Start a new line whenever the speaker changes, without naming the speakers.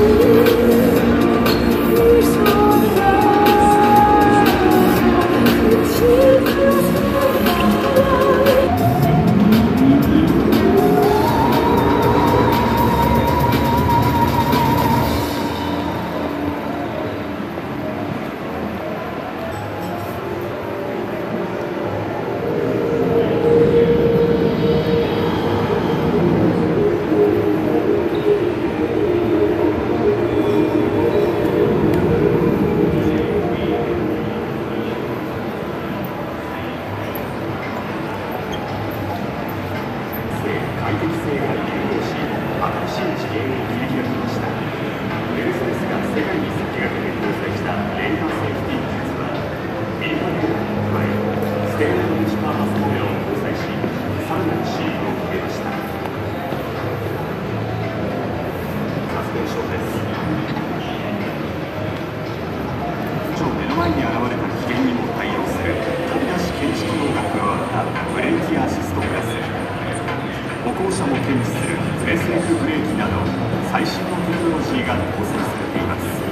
前に現れた危険にも対応する飛び出し検知機能が加わったブレーキアシストプラス、歩行者も検知するプレセーフブレーキなど最新のテクノロジーが搭載されています。